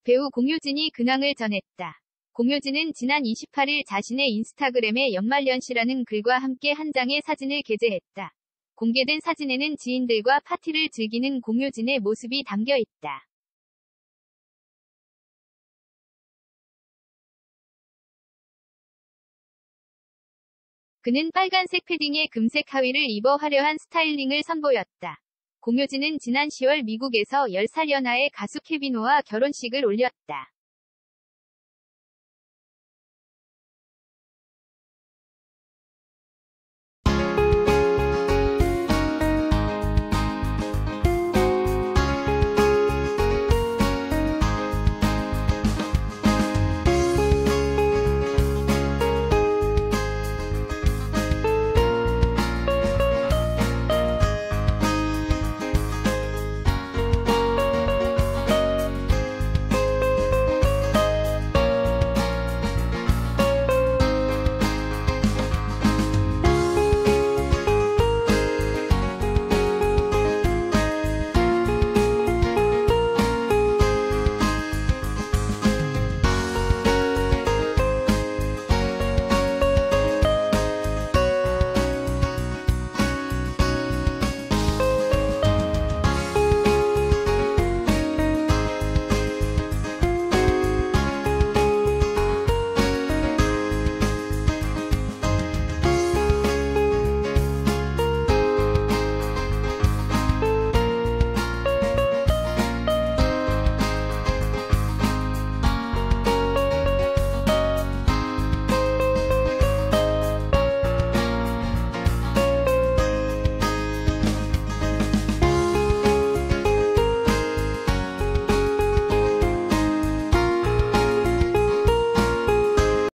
배우 공효진이 근황을 전했다. 공효진은 지난 28일 자신의 인스타그램에 연말연시라는 글과 함께 한 장의 사진을 게재했다. 공개된 사진에는 지인들과 파티를 즐기는 공효진의 모습이 담겨 있다. 그는 빨간색 패딩에 금색 하의를 입어 화려한 스타일링을 선보였다. 공효진은 지난 10월 미국에서 10살 연하의 가수 케비노와 결혼식을 올렸다.